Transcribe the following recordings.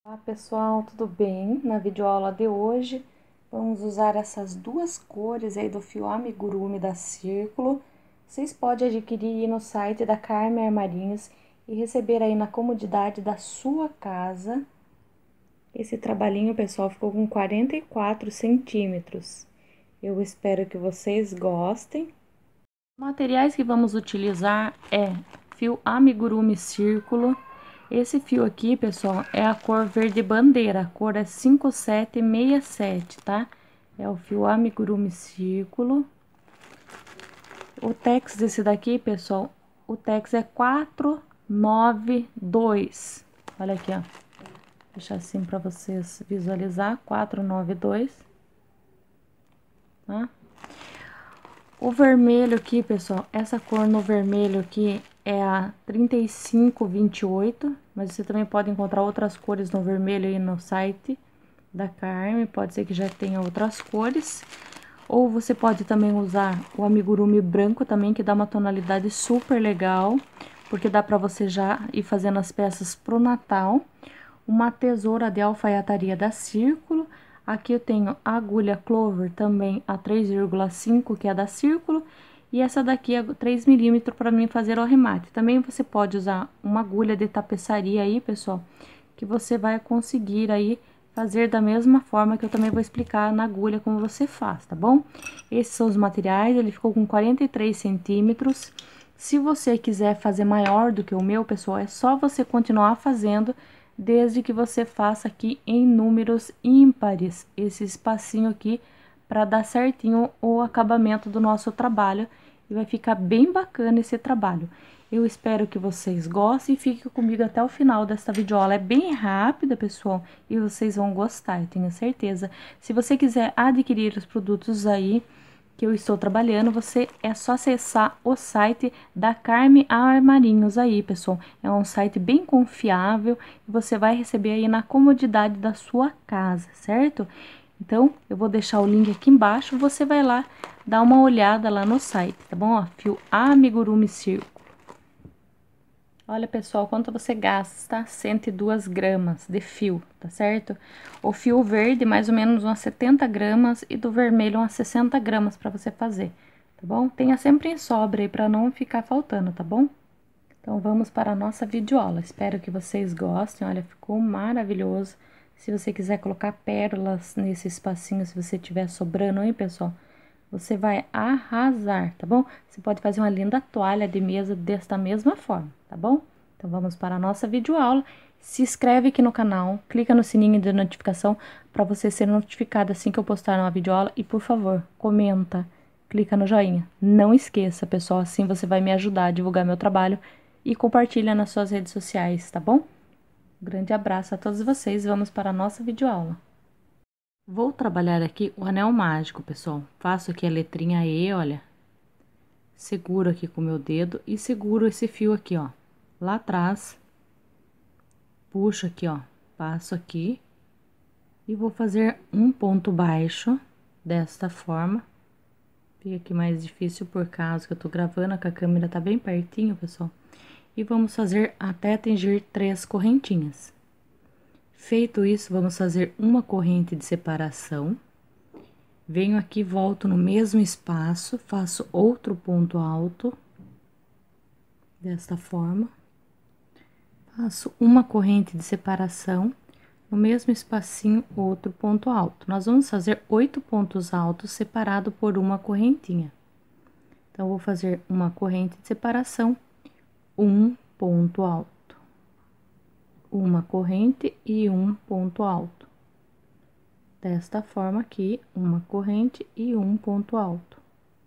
Olá pessoal, tudo bem? Na videoaula de hoje vamos usar essas duas cores aí do fio amigurumi da Círculo. Vocês podem adquirir no site da Carmen Armarinhos e receber aí na comodidade da sua casa. Esse trabalhinho, pessoal, ficou com 44 centímetros. Eu espero que vocês gostem. Os materiais que vamos utilizar é fio amigurumi Círculo. Esse fio aqui, pessoal, é a cor verde bandeira, a cor é 5767, tá? É o fio amigurumi Círculo. O tex desse daqui, pessoal, o tex é 492. Olha aqui, ó. Vou deixar assim pra vocês visualizar, 492, tá? O vermelho aqui, pessoal, essa cor no vermelho aqui é a 3528, mas você também pode encontrar outras cores no vermelho aí no site da Carmen, pode ser que já tenha outras cores. Ou você pode também usar o amigurumi branco também, que dá uma tonalidade super legal, porque dá pra você já ir fazendo as peças pro Natal. Uma tesoura de alfaiataria da Círculo. Aqui eu tenho a agulha Clover também a 3,5, que é da Círculo, e essa daqui é 3 milímetros para mim fazer o arremate. Também você pode usar uma agulha de tapeçaria aí, pessoal, que você vai conseguir aí fazer da mesma forma que eu também vou explicar na agulha como você faz, tá bom? Esses são os materiais, ele ficou com 43 centímetros. Se você quiser fazer maior do que o meu, pessoal, é só você continuar fazendo, desde que você faça aqui em números ímpares, esse espacinho aqui, para dar certinho o acabamento do nosso trabalho, e vai ficar bem bacana esse trabalho. Eu espero que vocês gostem e fiquem comigo até o final desta videoaula. É bem rápida, pessoal, e vocês vão gostar, eu tenho certeza. Se você quiser adquirir os produtos aí que eu estou trabalhando, você é só acessar o site da Carmen Armarinhos aí, pessoal. É um site bem confiável e você vai receber aí na comodidade da sua casa, certo? Então, eu vou deixar o link aqui embaixo, você vai lá dar uma olhada lá no site, tá bom? Ó, fio amigurumi Círculo. Olha, pessoal, quanto você gasta? 102 gramas de fio, tá certo? O fio verde, mais ou menos umas 70 gramas, e do vermelho umas 60 gramas para você fazer, tá bom? Tenha sempre em sobra aí para não ficar faltando, tá bom? Então, vamos para a nossa videoaula. Espero que vocês gostem, olha, ficou maravilhoso. Se você quiser colocar pérolas nesse espacinho, se você tiver sobrando aí, pessoal, você vai arrasar, tá bom? Você pode fazer uma linda toalha de mesa desta mesma forma, tá bom? Então, vamos para a nossa videoaula. Se inscreve aqui no canal, clica no sininho de notificação para você ser notificado assim que eu postar uma videoaula. E, por favor, comenta, clica no joinha. Não esqueça, pessoal, assim você vai me ajudar a divulgar meu trabalho e compartilha nas suas redes sociais, tá bom? Um grande abraço a todos vocês, vamos para a nossa videoaula. Vou trabalhar aqui o anel mágico, pessoal. Faço aqui a letrinha E, olha. Seguro aqui com o meu dedo e seguro esse fio aqui, ó. Lá atrás. Puxo aqui, ó. Passo aqui. E vou fazer um ponto baixo desta forma. Fica aqui mais difícil por causa que eu tô gravando, que a câmera tá bem pertinho, pessoal. E vamos fazer até atingir 3 correntinhas. Feito isso, vamos fazer uma corrente de separação. Venho aqui, volto no mesmo espaço, faço outro ponto alto, desta forma. Faço uma corrente de separação, no mesmo espacinho, outro ponto alto. Nós vamos fazer 8 pontos altos separado por uma correntinha. Então, vou fazer uma corrente de separação, um ponto alto, uma corrente e um ponto alto. Desta forma aqui, uma corrente e um ponto alto.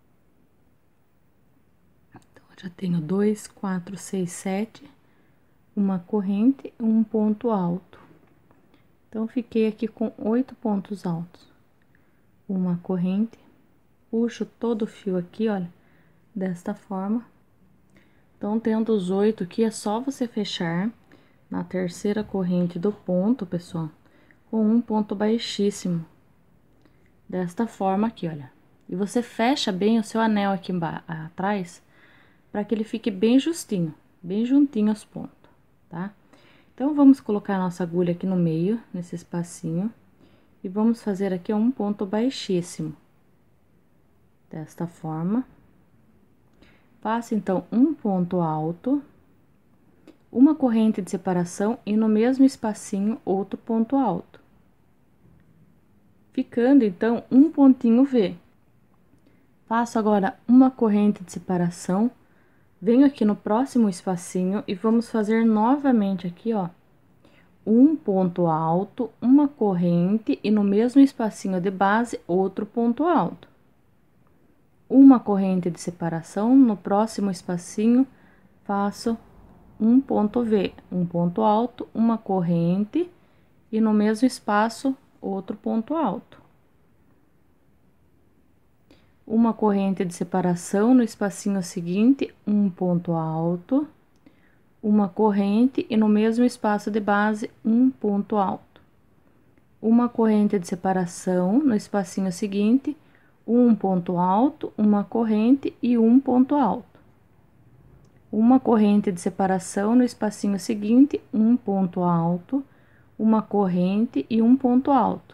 Então, já tenho 2, 4, 6, 7, uma corrente e um ponto alto. Então, fiquei aqui com 8 pontos altos. Uma corrente, puxo todo o fio aqui, olha, desta forma. Então, tendo os 8 aqui, é só você fechar na terceira corrente do ponto, pessoal, com um ponto baixíssimo. Desta forma aqui, olha. E você fecha bem o seu anel aqui atrás, para que ele fique bem justinho, bem juntinho aos pontos, tá? Então, vamos colocar a nossa agulha aqui no meio, nesse espacinho, e vamos fazer aqui um ponto baixíssimo. Desta forma. Faça, então, um ponto alto, uma corrente de separação e no mesmo espacinho, outro ponto alto. Ficando, então, um pontinho V. Faço agora uma corrente de separação, venho aqui no próximo espacinho e vamos fazer novamente aqui, ó, um ponto alto, uma corrente e no mesmo espacinho de base, outro ponto alto. Uma corrente de separação, no próximo espacinho, faço um ponto V, um ponto alto, uma corrente e no mesmo espaço, outro ponto alto. Uma corrente de separação no espacinho seguinte, um ponto alto, uma corrente e no mesmo espaço de base, um ponto alto. Uma corrente de separação no espacinho seguinte, um ponto alto, uma corrente e um ponto alto. Uma corrente de separação no espacinho seguinte, um ponto alto, uma corrente e um ponto alto.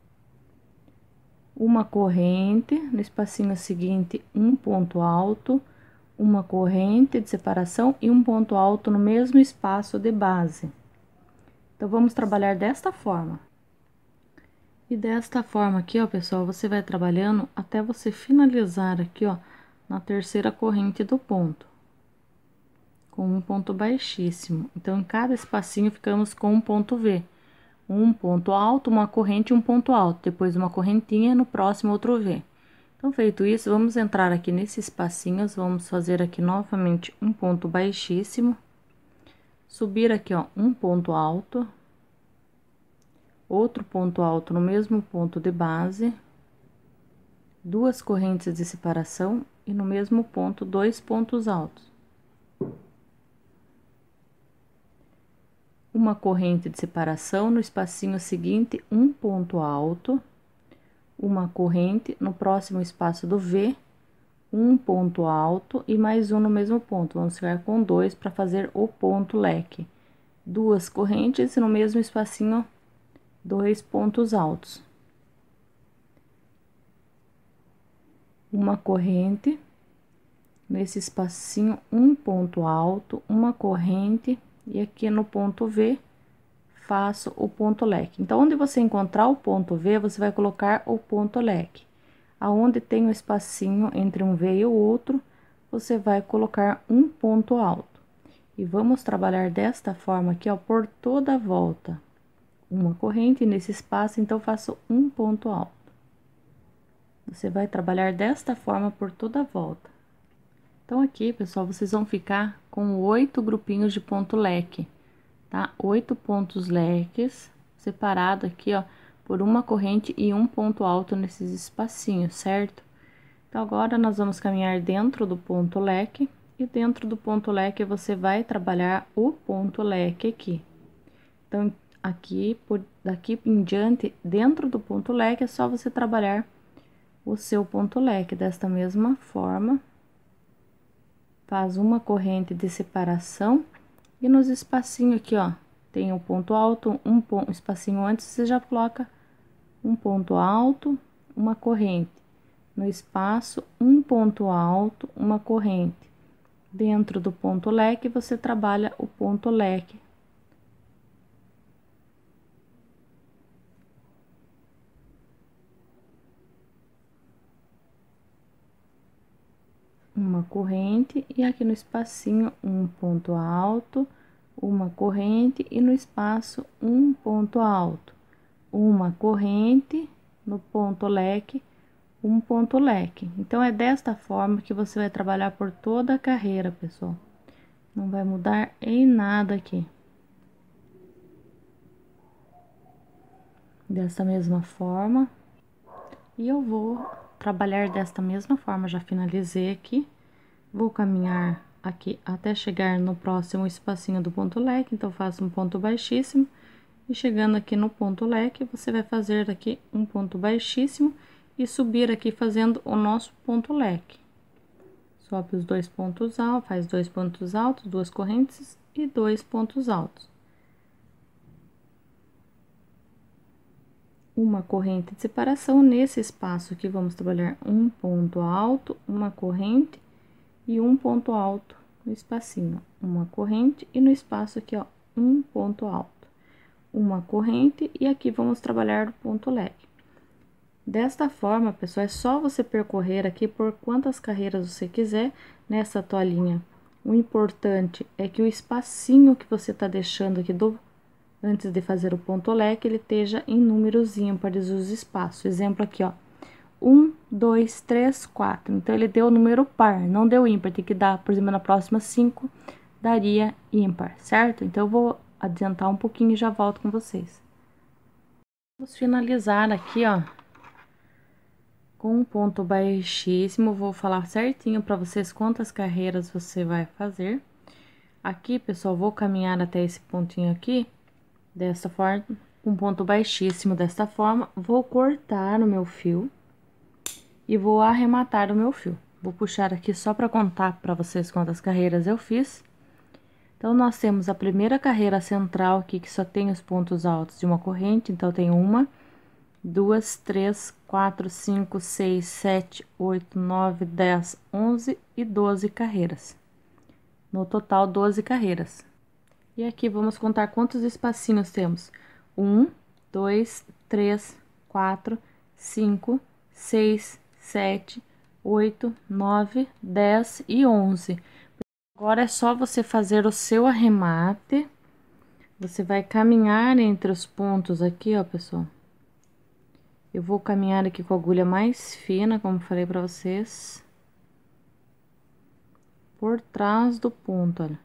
Uma corrente no espacinho seguinte, um ponto alto, uma corrente de separação e um ponto alto no mesmo espaço de base. Então, vamos trabalhar desta forma. E desta forma aqui, ó, pessoal, você vai trabalhando até você finalizar aqui, ó, na terceira corrente do ponto. Com um ponto baixíssimo. Então, em cada espacinho ficamos com um ponto V. Um ponto alto, uma corrente e um ponto alto, depois uma correntinha, no próximo outro V. Então, feito isso, vamos entrar aqui nesses espacinhos, vamos fazer aqui novamente um ponto baixíssimo, subir aqui, ó, um ponto alto, outro ponto alto no mesmo ponto de base, duas correntes de separação e no mesmo ponto, dois pontos altos. Uma corrente de separação no espacinho seguinte, um ponto alto, uma corrente no próximo espaço do V, um ponto alto e mais um no mesmo ponto. Vamos ficar com dois para fazer o ponto leque. Duas correntes e no mesmo espacinho, dois pontos altos. Uma corrente, nesse espacinho, um ponto alto, uma corrente. E aqui no ponto V, faço o ponto leque. Então, onde você encontrar o ponto V, você vai colocar o ponto leque. Aonde tem o espacinho entre um V e o outro, você vai colocar um ponto alto. E vamos trabalhar desta forma aqui, ó, por toda a volta. Uma corrente nesse espaço, então, faço um ponto alto. Você vai trabalhar desta forma por toda a volta. Então, aqui, pessoal, vocês vão ficar com 8 grupinhos de ponto leque, tá? 8 pontos leques, separado aqui, ó, por uma corrente e um ponto alto nesses espacinhos, certo? Então, agora, nós vamos caminhar dentro do ponto leque, e dentro do ponto leque, você vai trabalhar o ponto leque aqui. Então, aqui, daqui em diante, dentro do ponto leque, é só você trabalhar o seu ponto leque desta mesma forma. Faz uma corrente de separação e nos espacinhos aqui, ó, tem o ponto alto, um espacinho antes, você já coloca um ponto alto, uma corrente. No espaço, um ponto alto, uma corrente. Dentro do ponto leque, você trabalha o ponto leque. Uma corrente e aqui no espacinho um ponto alto, uma corrente e no espaço um ponto alto, uma corrente no ponto leque, um ponto leque. Então, é desta forma que você vai trabalhar por toda a carreira, pessoal. Não vai mudar em nada aqui. Desta mesma forma. E eu vou trabalhar desta mesma forma, já finalizei aqui. Vou caminhar aqui até chegar no próximo espacinho do ponto leque, então faço um ponto baixíssimo. E chegando aqui no ponto leque, você vai fazer aqui um ponto baixíssimo e subir aqui fazendo o nosso ponto leque. Sobe os dois pontos altos, faz dois pontos altos, duas correntes e dois pontos altos. uma corrente de separação. Nesse espaço aqui, vamos trabalhar um ponto alto, uma corrente e um ponto alto no espacinho, uma corrente, e no espaço aqui, ó, um ponto alto, uma corrente, e aqui vamos trabalhar o ponto leque. Desta forma, pessoal, é só você percorrer aqui por quantas carreiras você quiser nessa toalhinha. O importante é que o espacinho que você tá deixando aqui antes de fazer o ponto leque, ele esteja em números ímpares os espaços. Exemplo aqui, ó, 1, 2, 3, 4. Então, ele deu o número par, não deu ímpar. Tem que dar, por exemplo, na próxima 5, daria ímpar, certo? Então, eu vou adiantar um pouquinho e já volto com vocês. Vamos finalizar aqui, ó, com um ponto baixíssimo. Vou falar certinho para vocês quantas carreiras você vai fazer. Aqui, pessoal, vou caminhar até esse pontinho aqui, dessa forma, um ponto baixíssimo desta forma. Vou cortar o meu fio e vou arrematar o meu fio. Vou puxar aqui só para contar para vocês quantas carreiras eu fiz. Então, nós temos a primeira carreira central aqui, que só tem os pontos altos de uma corrente. Então, eu tenho 1, 2, 3, 4, 5, 6, 7, 8, 9, 10, 11 e 12 carreiras. No total, 12 carreiras. E aqui, vamos contar quantos espacinhos temos. 1, 2, 3, 4, 5, 6, 7, 8, 9, 10 e 11. Agora, é só você fazer o seu arremate. Você vai caminhar entre os pontos aqui, ó, pessoal. Eu vou caminhar aqui com a agulha mais fina, como falei pra vocês. Por trás do ponto, olha.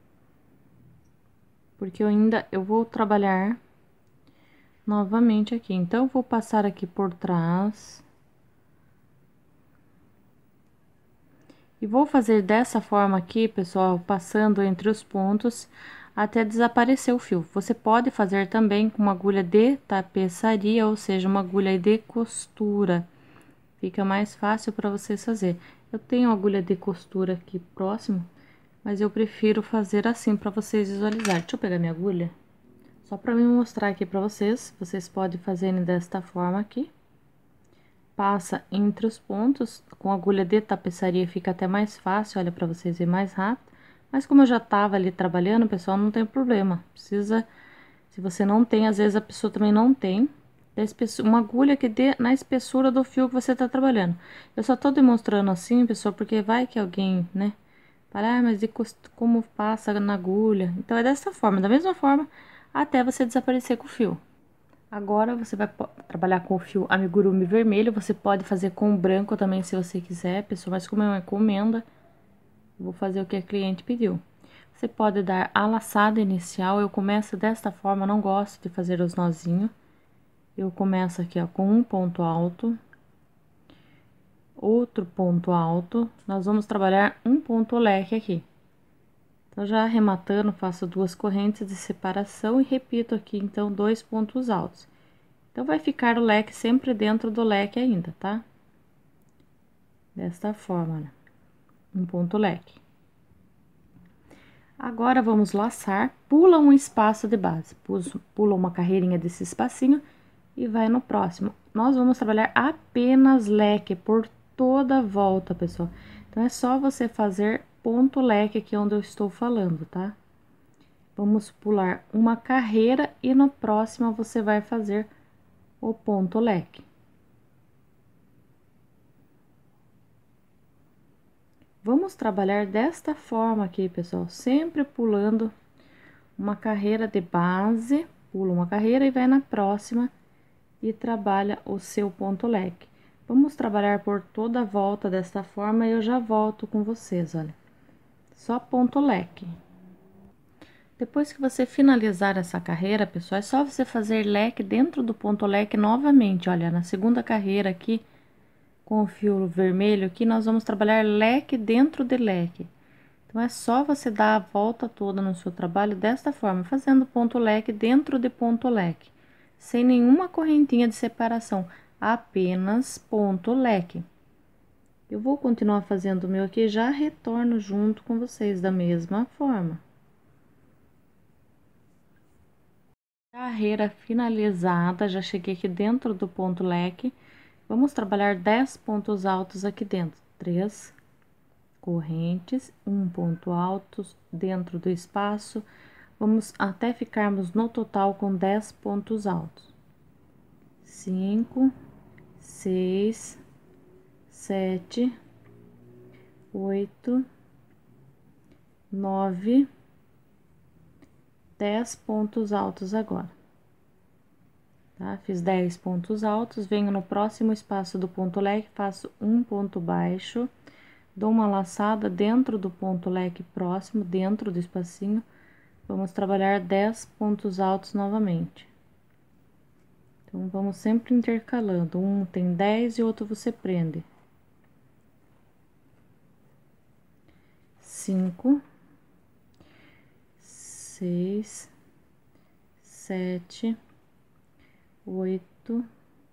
Porque eu vou trabalhar novamente aqui. Então, eu vou passar aqui por trás. E vou fazer dessa forma aqui, pessoal, passando entre os pontos até desaparecer o fio. Você pode fazer também com uma agulha de tapeçaria, ou seja, uma agulha de costura. Fica mais fácil para vocês fazer. Eu tenho agulha de costura aqui próximo, mas eu prefiro fazer assim para vocês visualizarem. Deixa eu pegar minha agulha, só para me mostrar aqui para vocês. Vocês podem fazer desta forma aqui. Passa entre os pontos, com agulha de tapeçaria fica até mais fácil, olha, para vocês verem mais rápido. Mas como eu já tava ali trabalhando, pessoal, não tem problema. Precisa, se você não tem, às vezes a pessoa também não tem, uma agulha que dê na espessura do fio que você tá trabalhando. Eu só tô demonstrando assim, pessoal, porque vai que alguém, né, fala, ah, mas como passa na agulha? Então, é dessa forma, da mesma forma, até você desaparecer com o fio. Agora, você vai trabalhar com o fio amigurumi vermelho. Você pode fazer com o branco também, se você quiser, pessoal. Mas como é uma encomenda, eu vou fazer o que a cliente pediu. Você pode dar a laçada inicial. Eu começo desta forma, não gosto de fazer os nozinhos. Eu começo aqui, ó, com um ponto alto. Outro ponto alto. Nós vamos trabalhar um ponto leque aqui. Então, já arrematando, faço 2 correntes de separação e repito aqui, então, 2 pontos altos. Então, vai ficar o leque sempre dentro do leque ainda, tá? Desta forma, né? Um ponto leque. Agora, vamos laçar, pula um espaço de base, pula uma carreirinha desse espacinho e vai no próximo. Nós vamos trabalhar apenas leque por toda a volta, pessoal. Então, é só você fazer ponto leque aqui onde eu estou falando, tá? Vamos pular uma carreira e na próxima você vai fazer o ponto leque. Vamos trabalhar desta forma aqui, pessoal, sempre pulando uma carreira de base, pula uma carreira e vai na próxima e trabalha o seu ponto leque. Vamos trabalhar por toda a volta desta forma e eu já volto com vocês, olha. Só ponto leque. Depois que você finalizar essa carreira, pessoal, é só você fazer leque dentro do ponto leque novamente, olha, na segunda carreira aqui, com o fio vermelho aqui, nós vamos trabalhar leque dentro de leque. Então, é só você dar a volta toda no seu trabalho desta forma, fazendo ponto leque dentro de ponto leque, sem nenhuma correntinha de separação, apenas ponto leque. Eu vou continuar fazendo o meu aqui, já retorno junto com vocês da mesma forma. Carreira finalizada, já cheguei aqui dentro do ponto leque. Vamos trabalhar 10 pontos altos aqui dentro. 3 correntes, um ponto alto dentro do espaço. Vamos até ficarmos no total com 10 pontos altos. 5, 6, 7, 8, 9, 10 pontos altos agora. Tá? Fiz 10 pontos altos, venho no próximo espaço do ponto leque, faço um ponto baixo, dou uma laçada dentro do ponto leque próximo, dentro do espacinho, vamos trabalhar 10 pontos altos novamente. Então, vamos sempre intercalando, um tem 10 e outro você prende. 5, 6, 7, 8,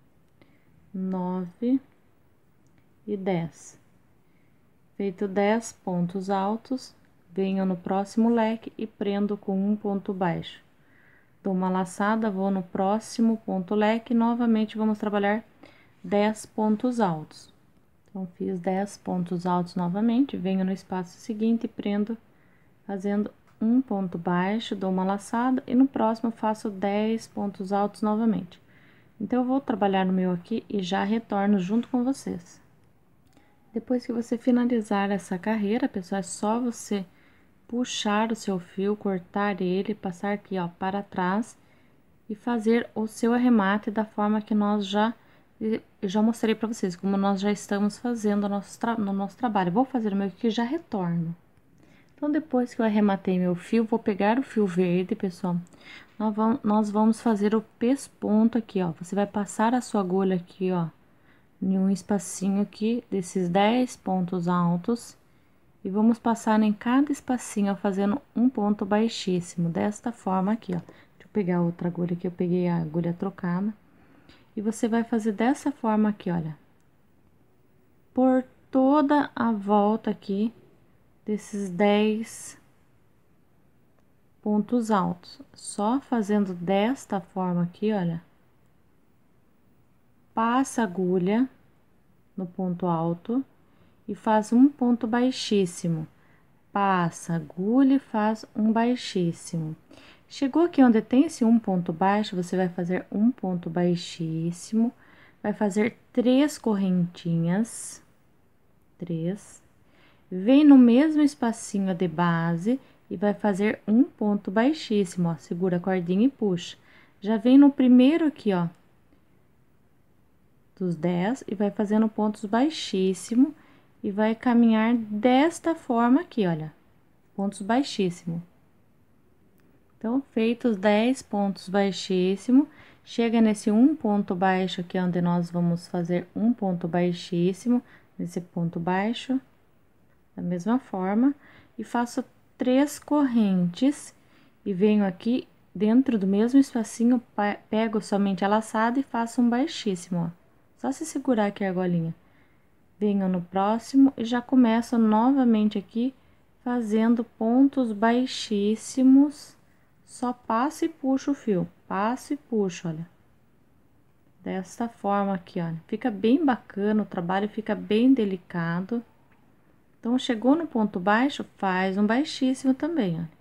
9 e 10. Feito 10 pontos altos, venho no próximo leque e prendo com um ponto baixo. Dou uma laçada, vou no próximo ponto leque e novamente vamos trabalhar 10 pontos altos. Então, fiz 10 pontos altos novamente, venho no espaço seguinte e prendo fazendo um ponto baixo, dou uma laçada e no próximo faço 10 pontos altos novamente. Então, eu vou trabalhar no meu aqui e já retorno junto com vocês. Depois que você finalizar essa carreira, pessoal, é só você puxar o seu fio, cortar ele, passar aqui, ó, para trás e fazer o seu arremate da forma que eu já mostrei para vocês, como nós já estamos fazendo no nosso trabalho. Vou fazer o meu aqui e já retorno. Então, depois que eu arrematei meu fio, vou pegar o fio verde, pessoal. Nós vamos fazer o pesponto aqui, ó. Você vai passar a sua agulha aqui, ó, em um espacinho aqui desses 10 pontos altos. E vamos passar em cada espacinho, ó, fazendo um ponto baixíssimo, desta forma aqui, ó. Deixa eu pegar outra agulha aqui, eu peguei a agulha trocada. E você vai fazer dessa forma aqui, olha. Por toda a volta aqui desses 10 pontos altos. Só fazendo desta forma aqui, olha. Passa a agulha no ponto alto e faz um ponto baixíssimo. Passa a agulha e faz um baixíssimo. Chegou aqui onde tem esse um ponto baixo, você vai fazer um ponto baixíssimo, vai fazer 3 correntinhas, 3, vem no mesmo espacinho de base e vai fazer um ponto baixíssimo, ó, segura a cordinha e puxa. Já vem no primeiro aqui, ó, dos 10 e vai fazendo pontos baixíssimos e vai caminhar desta forma aqui, olha, pontos baixíssimos. Então, feitos 10 pontos baixíssimo, chega nesse um ponto baixo aqui, onde nós vamos fazer um ponto baixíssimo, nesse ponto baixo, da mesma forma, e faço 3 correntes, e venho aqui dentro do mesmo espacinho, pego somente a laçada e faço um baixíssimo, ó. Só se segurar aqui a argolinha. Venho no próximo e já começo novamente aqui, fazendo pontos baixíssimos. Só passo e puxo o fio, passo e puxo, olha. Desta forma aqui, olha. Fica bem bacana, o trabalho fica bem delicado. Então, chegou no ponto baixo, faz um baixíssimo também, olha.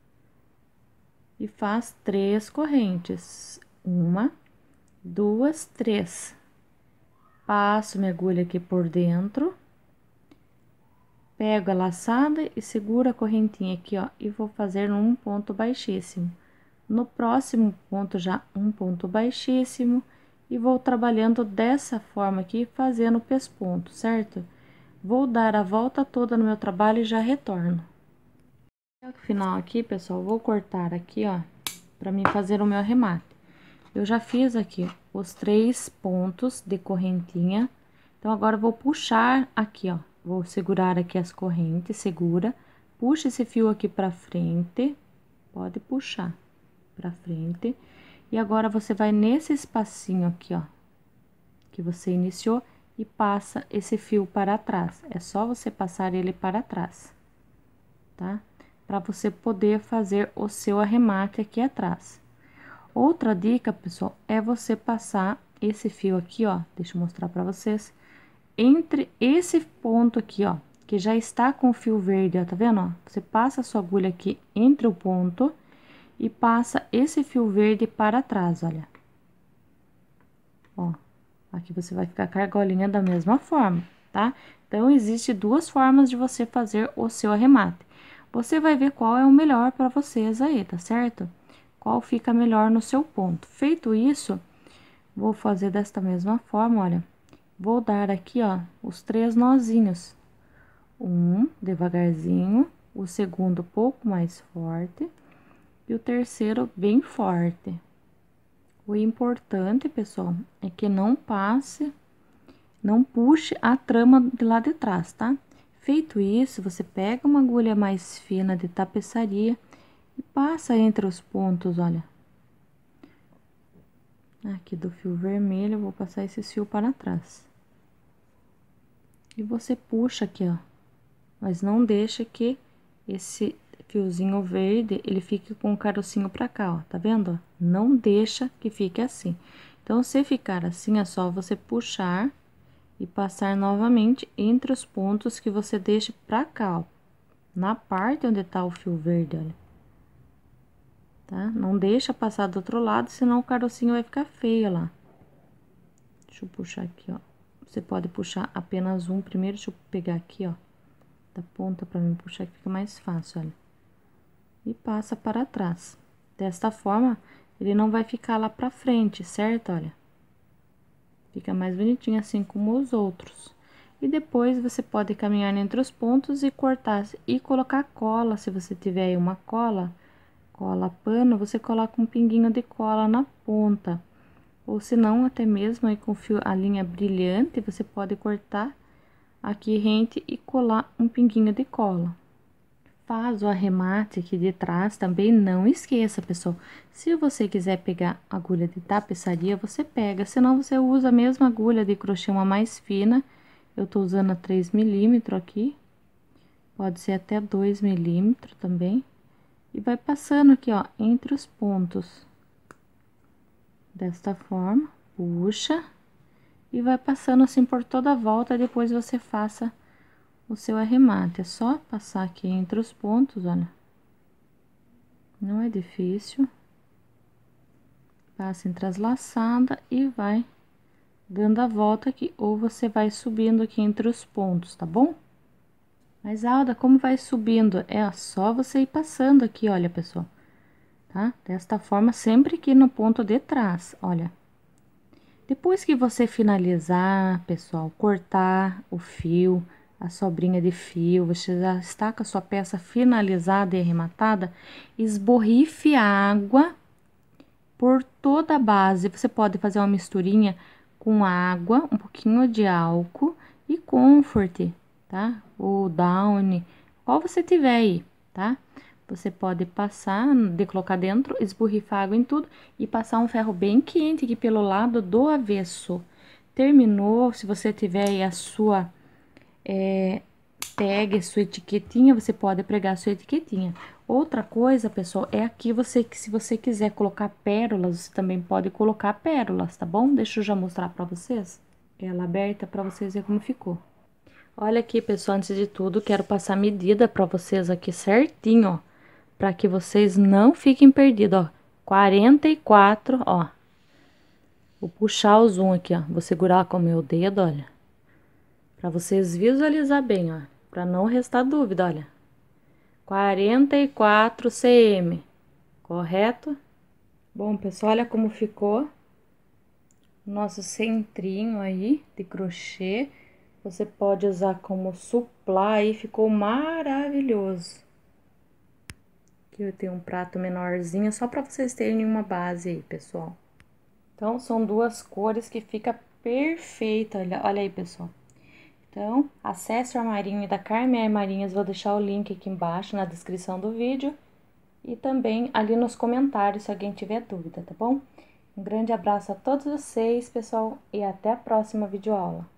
E faz 3 correntes. 1, 2, 3. Passo minha agulha aqui por dentro. Pego a laçada e seguro a correntinha aqui, ó, e vou fazer um ponto baixíssimo. No próximo ponto, já um ponto baixíssimo, e vou trabalhando dessa forma aqui, fazendo o pesponto, certo? Vou dar a volta toda no meu trabalho e já retorno. No final aqui, pessoal, vou cortar aqui, ó, pra mim fazer o meu arremate. Eu já fiz aqui os 3 pontos de correntinha, então agora eu vou puxar aqui, ó. Vou segurar aqui as correntes, segura, puxa esse fio aqui pra frente, pode puxar pra frente. E agora, você vai nesse espacinho aqui, ó, que você iniciou, e passa esse fio para trás. É só você passar ele para trás, tá? Pra você poder fazer o seu arremate aqui atrás. Outra dica, pessoal, é você passar esse fio aqui, ó, deixa eu mostrar pra vocês, entre esse ponto aqui, ó, que já está com o fio verde, ó, tá vendo, ó? Você passa a sua agulha aqui entre o ponto e passa esse fio verde para trás, olha. Ó, aqui você vai ficar com a argolinha da mesma forma, tá? Então, existe duas formas de você fazer o seu arremate. Você vai ver qual é o melhor para vocês aí, tá certo? Qual fica melhor no seu ponto. Feito isso, vou fazer desta mesma forma, olha. Vou dar aqui, ó, os 3 nozinhos. Um, devagarzinho, o segundo um pouco mais forte e o terceiro bem forte. O importante, pessoal, é que não passe, não puxe a trama de lá de trás, tá? Feito isso, você pega uma agulha mais fina de tapeçaria e passa entre os pontos, olha. Aqui do fio vermelho, eu vou passar esse fio para trás. E você puxa aqui, ó. Mas não deixa que esse fiozinho verde, ele fique com o carocinho pra cá, ó. Tá vendo, ó? Não deixa que fique assim. Então, se ficar assim, é só você puxar e passar novamente entre os pontos que você deixa pra cá, ó. Na parte onde tá o fio verde, olha. Tá? Não deixa passar do outro lado, senão o carocinho vai ficar feio lá. Deixa eu puxar aqui, ó. Você pode puxar apenas um primeiro, deixa eu pegar aqui, ó, da ponta pra mim puxar que fica mais fácil, olha. E passa para trás. Desta forma, ele não vai ficar lá pra frente, certo? Olha. Fica mais bonitinho assim como os outros. E depois você pode caminhar entre os pontos e cortar e colocar cola, se você tiver aí uma cola pano, você coloca um pinguinho de cola na ponta. Ou se não, até mesmo aí com fio, a linha brilhante, você pode cortar aqui rente e colar um pinguinho de cola. Faz o arremate aqui de trás, também não esqueça, pessoal. Se você quiser pegar agulha de tapeçaria, você pega, senão você usa a mesma agulha de crochê, uma mais fina. Eu tô usando a 3 milímetros aqui, pode ser até 2 milímetros também. E vai passando aqui, ó, entre os pontos. Desta forma, puxa e vai passando assim por toda a volta, depois você faça o seu arremate. É só passar aqui entre os pontos, olha. Não é difícil. Passa entre as laçadas e vai dando a volta aqui, ou você vai subindo aqui entre os pontos, tá bom? Mas, Alda, como vai subindo? É só você ir passando aqui, olha, pessoal. Tá? Desta forma, sempre aqui no ponto de trás, olha. Depois que você finalizar, pessoal, cortar o fio, a sobrinha de fio, você já está com a sua peça finalizada e arrematada, esborrife a água por toda a base. Você pode fazer uma misturinha com água, um pouquinho de álcool e Comfort, tá? Ou Downy, qual você tiver aí, tá? Você pode passar, colocar dentro, esborrifar água em tudo e passar um ferro bem quente aqui pelo lado do avesso. Terminou, se você tiver aí a sua tag, sua etiquetinha, você pode pregar a sua etiquetinha. Outra coisa, pessoal, é aqui que se você quiser colocar pérolas, você também pode colocar pérolas, tá bom? Deixa eu já mostrar pra vocês. Ela aberta pra vocês verem como ficou. Olha aqui, pessoal, antes de tudo, quero passar a medida pra vocês aqui certinho, ó. Pra que vocês não fiquem perdidos, ó. 44, ó. Vou puxar o zoom aqui, ó. Vou segurar com o meu dedo, olha. Pra vocês visualizar bem, ó. Pra não restar dúvida, olha. 44 cm, correto? Bom, pessoal, olha como ficou nosso centrinho aí de crochê. Você pode usar como suplá aí, ficou maravilhoso. Aqui eu tenho um prato menorzinho, só para vocês terem uma base aí, pessoal. Então, são duas cores que fica perfeita, olha aí, pessoal. Então, acesse o armarinho da Carmen Armarinhas, vou deixar o link aqui embaixo na descrição do vídeo. E também ali nos comentários, se alguém tiver dúvida, tá bom? Um grande abraço a todos vocês, pessoal, e até a próxima videoaula.